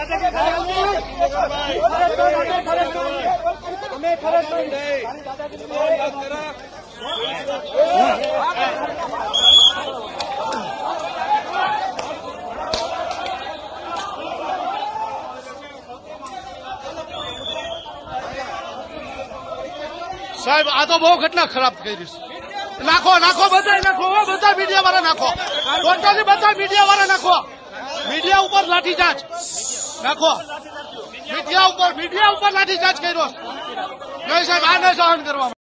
સાહેબ આ તો બહુ ઘટના ખરાબ કરી છે. નાખો નાખો બધા નાખો, બધા મીડિયા વાળા નાખો, ટોટલી બધા મીડિયા વાળા નાખો. મીડિયા ઉપર લાઠીચાર્જ નાખો, મીડિયા ઉપર લાઠીચાર્જ કર્યો. નહીં સાહેબ, આ નહીં સહન કરવા.